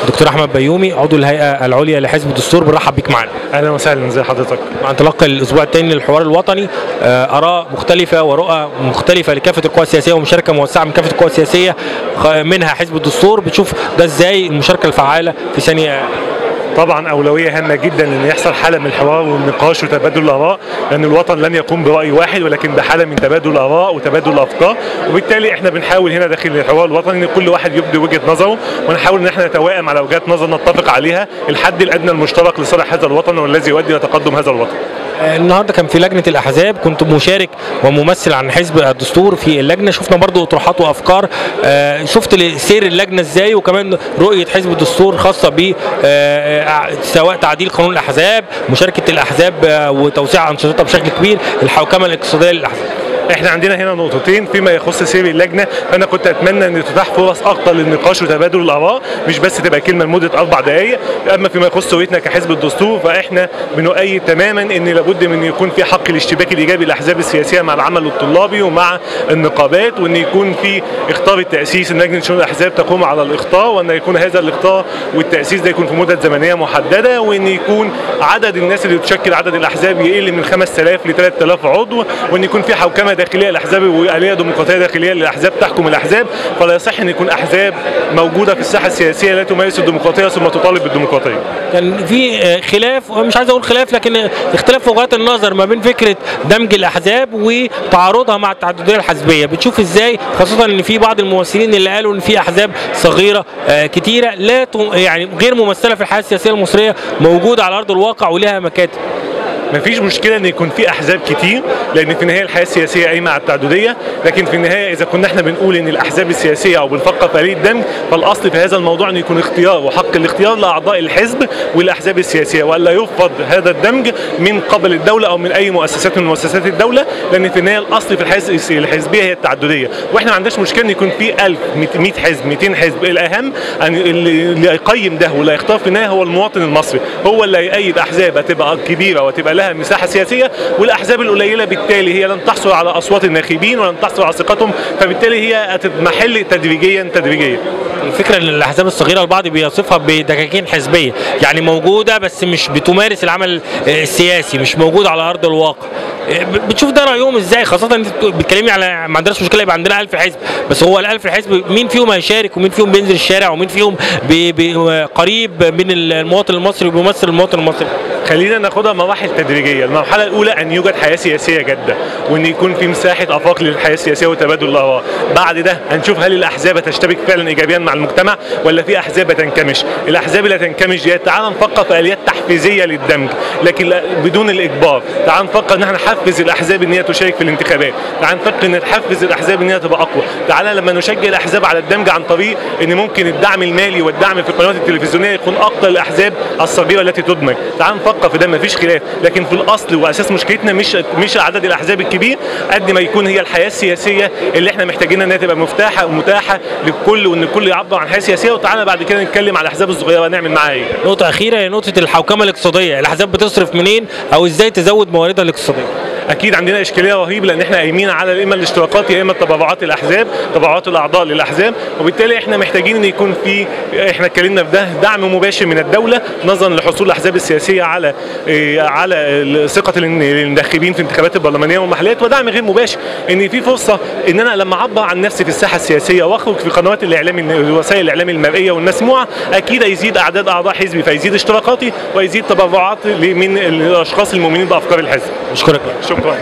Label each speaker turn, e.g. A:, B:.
A: دكتور احمد بيومي، عضو الهيئه العليا لحزب الدستور، بنرحب بيك معانا.
B: اهلا وسهلا، ازي حضرتك؟
A: مع انطلاق الاسبوع الثاني للحوار الوطني، اراء مختلفه ورؤى مختلفه لكافه القوى السياسيه ومشاركه موسعه من كافه القوى السياسيه منها حزب الدستور. بتشوف ده ازاي المشاركه الفعاله في ثانيه؟
B: طبعا اولويه هامه جدا ان يحصل حاله من الحوار والنقاش وتبادل الاراء، لان الوطن لن يقوم براي واحد ولكن بحاله من تبادل الاراء وتبادل الافكار، وبالتالي احنا بنحاول هنا داخل الحوار الوطني ان كل واحد يبدي وجهه نظره، ونحاول ان احنا نتوائم على وجهات نظر نتفق عليها، الحد الادنى المشترك لصالح هذا الوطن والذي يؤدي الى تقدم هذا الوطن.
A: النهارده كان في لجنه الاحزاب، كنت مشارك وممثل عن حزب الدستور في اللجنه، شفنا برضو اطروحات وافكار. شفت سير اللجنه ازاي، وكمان رؤيه حزب الدستور خاصه ب سواء تعديل قانون الاحزاب، مشاركه الاحزاب وتوسيع انشطتها بشكل كبير، الحوكمه الاقتصاديه للاحزاب.
B: احنا عندنا هنا نقطتين فيما يخص سير اللجنه، فانا كنت اتمنى ان تتاح فرص اكثر للنقاش وتبادل الاراء، مش بس تبقى كلمه لمده 4 دقائق. اما فيما يخص رؤيتنا كحزب الدستور، فاحنا بنؤيد تماما ان لابد من يكون في حق الاشتباك الايجابي للاحزاب السياسيه مع العمل الطلابي ومع النقابات، وان يكون في اختار التاسيس، ان لجنه شؤون الاحزاب تقوم على الاخطاء، وان يكون هذا الاخطاء والتاسيس ده يكون في مده زمنيه محدده، وان يكون عدد الناس اللي تشكل عدد الاحزاب يقل من 5000 ل 3000 عضو، وان يكون في حوكمه داخليه للاحزاب واليه ديمقراطيه داخليه للاحزاب تحكم الاحزاب. فلا يصح ان يكون احزاب موجوده في الساحه السياسيه لا تمارس الديمقراطيه ثم تطالب بالديمقراطيه.
A: كان في خلاف، مش عايز اقول خلاف، لكن اختلاف في وجهات النظر ما بين فكره دمج الاحزاب وتعارضها مع التعدديه الحزبيه. بتشوف ازاي، خاصه ان في بعض الممثلين اللي قالوا ان في احزاب صغيره كتيره لا يعني غير ممثله في الحياه السياسيه المصريه، موجوده على ارض الواقع ولها مكاتب.
B: مفيش مشكله ان يكون في احزاب كتير، لان في النهايه الحياه السياسيه قايمه على التعدديه، لكن في النهايه اذا كنا احنا بنقول ان الاحزاب السياسيه او بنفكر في آلية الدمج، فالاصل في هذا الموضوع ان يكون اختيار وحق الاختيار لاعضاء الحزب والاحزاب السياسيه، والا يرفض هذا الدمج من قبل الدوله او من اي مؤسسات من مؤسسات الدوله، لان في النهايه الاصل في الحياه الحزبيه هي التعدديه، واحنا ما عندناش مشكله ان يكون في 1000 100 حزب 200 حزب. الاهم ان اللي يقيم ده واللي يختار في النهايه هو المواطن المصري، هو اللي يأيد احزاب هتبقى كبيره وتبقى لها مساحه سياسيه، والاحزاب القليله بالتالي هي لن تحصل على اصوات الناخبين ولن تحصل على ثقتهم، فبالتالي هي هتتمحل تدريجيا.
A: الفكره ان الاحزاب الصغيره البعض بيصفها بدكاكين حزبيه، يعني موجوده بس مش بتمارس العمل السياسي، مش موجوده على ارض الواقع. بتشوف ده رايهم ازاي، خاصه انت بتكلمني على ما عندناش مشكله يبقى عندنا 1000 حزب، بس هو ال1000 حزب مين فيهم هيشارك ومين فيهم بينزل الشارع ومين فيهم قريب من المواطن المصري وبيمثل المواطن المصري؟
B: خلينا ناخدها مراحل تدريجيه. المرحله الاولى ان يوجد حياه سياسيه جاده، وان يكون في مساحه افاق للحياه السياسيه وتبادل الاراء. بعد ده هنشوف هل الاحزاب هتشتبك فعلا ايجابيا مع المجتمع ولا في احزاب هتنكمش. الاحزاب اللي هتنكمش دي تعال نفكر في اليات تحفيزيه للدمج، لكن بدون الاجبار. تعال نفكر ان احنا نحفز الاحزاب ان هي تشارك في الانتخابات، تعال نفكر ان نحفز الاحزاب ان هي تبقى اقوى. تعال لما نشجع الاحزاب على الدمج عن طريق ان ممكن الدعم المالي والدعم في القنوات التلفزيونيه يكون اكتر للاحزاب الصغيره التي تدمج. تعال نفكر في ده، مفيش خلاف، لكن في الاصل واساس مشكلتنا مش عدد الاحزاب الكبير قد ما يكون هي الحياه السياسيه اللي احنا محتاجين انها تبقى مفتاحه ومتاحه للكل، وان الكل يعبر عن حياه سياسيه. وتعالى بعد كده نتكلم على الاحزاب الصغيره ونعمل معاها ايه.
A: نقطه اخيره هي نقطه الحوكمه الاقتصاديه، الاحزاب بتصرف منين او ازاي تزود مواردها الاقتصاديه؟
B: اكيد عندنا اشكاليه رهيبه، لان احنا قايمين على اما الاشتراكات يا اما تبرعات الاحزاب، تبرعات الاعضاء للاحزاب، وبالتالي احنا محتاجين ان يكون في، احنا اتكلمنا في ده، دعم مباشر من الدوله نظرا لحصول الاحزاب السياسيه على ثقه الناخبين في الانتخابات البرلمانيه والمحليات، ودعم غير مباشر ان في فرصه ان انا لما اعبر عن نفسي في الساحه السياسيه واخرج في قنوات الاعلام وسائل الاعلام المرئيه والمسموعه، اكيد هيزيد اعداد اعضاء حزبي، فيزيد اشتراكاتي ويزيد تبرعات من الاشخاص المؤمنين بافكار الحزب.
A: اشكرك.
B: شكرا.